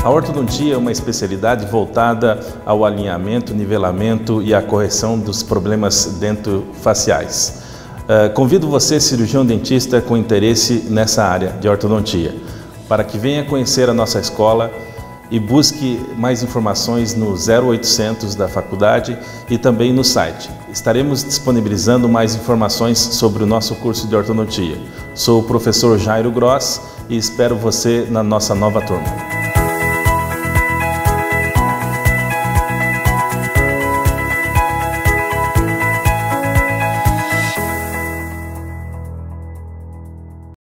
A ortodontia é uma especialidade voltada ao alinhamento, nivelamento e à correção dos problemas dentofaciais. Convido você, cirurgião dentista com interesse nessa área de ortodontia, para que venha conhecer a nossa escola e busque mais informações no 0800 da faculdade e também no site. Estaremos disponibilizando mais informações sobre o nosso curso de ortodontia. Sou o professor Jairo Gross e espero você na nossa nova turma.